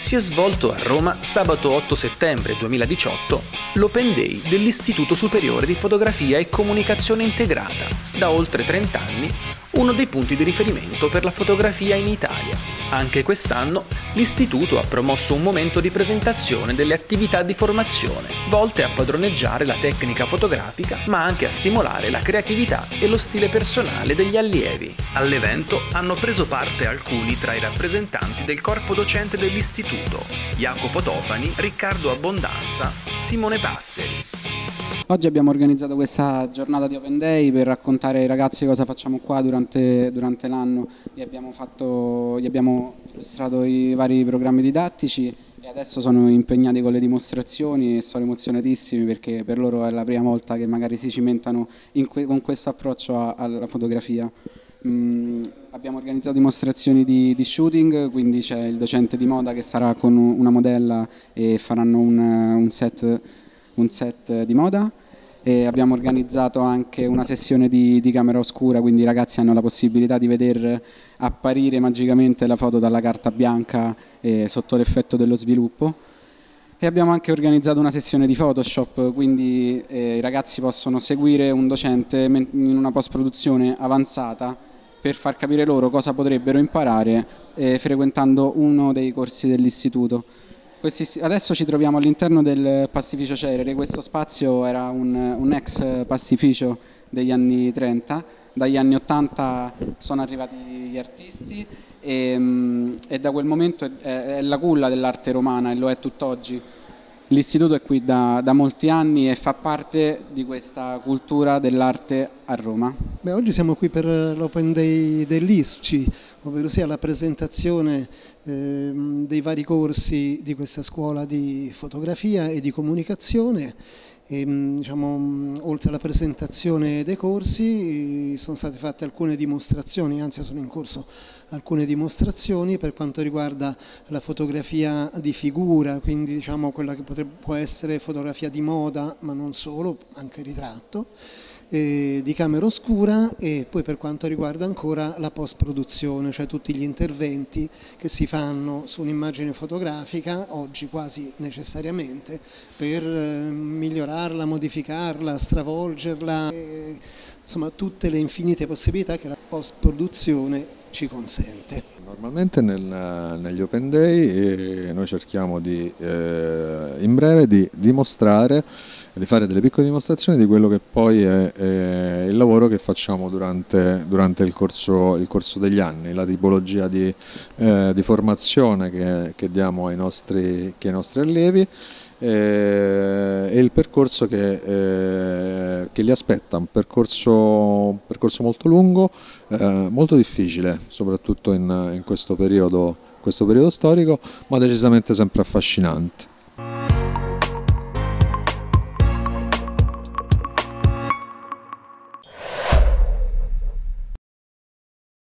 si è svolto a Roma sabato 8 settembre 2018 l'Open Day dell'Istituto Superiore di Fotografia e Comunicazione Integrata, da oltre 30 anni uno dei punti di riferimento per la fotografia in Italia. Anche quest'anno l'Istituto ha promosso un momento di presentazione delle attività di formazione, volte a padroneggiare la tecnica fotografica, ma anche a stimolare la creatività e lo stile personale degli allievi. All'evento hanno preso parte alcuni tra i rappresentanti del corpo docente dell'Istituto: Jacopo Tofani, Riccardo Abbondanza, Simone Passeri. Oggi abbiamo organizzato questa giornata di Open Day per raccontare ai ragazzi cosa facciamo qua durante l'anno. Gli abbiamo illustrato i vari programmi didattici e adesso sono impegnati con le dimostrazioni e sono emozionatissimi perché per loro è la prima volta che magari si cimentano con questo approccio alla fotografia. Abbiamo organizzato dimostrazioni di shooting, quindi c'è il docente di moda che sarà con una modella e faranno un set di moda, e abbiamo organizzato anche una sessione di camera oscura, quindi i ragazzi hanno la possibilità di veder apparire magicamente la foto dalla carta bianca sotto l'effetto dello sviluppo. E abbiamo anche organizzato una sessione di Photoshop, quindi i ragazzi possono seguire un docente in una post-produzione avanzata per far capire loro cosa potrebbero imparare frequentando uno dei corsi dell'istituto. Adesso ci troviamo all'interno del pastificio Cerere. Questo spazio era un ex pastificio degli anni 30, dagli anni 80 sono arrivati gli artisti e da quel momento è la culla dell'arte romana e lo è tutt'oggi. L'istituto è qui da molti anni e fa parte di questa cultura dell'arte a Roma. Oggi siamo qui per l'Open Day dell'ISCI, ovvero sia la presentazione dei vari corsi di questa scuola di fotografia e di comunicazione. Oltre alla presentazione dei corsi sono state fatte alcune dimostrazioni, anzi sono in corso alcune dimostrazioni per quanto riguarda la fotografia di figura, quindi quella che può essere fotografia di moda, ma non solo, anche ritratto, di camera oscura, e poi per quanto riguarda ancora la post-produzione, cioè tutti gli interventi che si fanno su un'immagine fotografica, oggi quasi necessariamente, per migliorarla, modificarla, stravolgerla, insomma tutte le infinite possibilità che la post-produzione ci consente. Normalmente negli Open Day noi cerchiamo in breve di dimostrare, di fare delle piccole dimostrazioni di quello che poi è il lavoro che facciamo durante il corso degli anni, la tipologia di formazione che diamo ai nostri allievi e il percorso che li aspetta, un percorso molto lungo, molto difficile, soprattutto in questo periodo storico, ma decisamente sempre affascinante.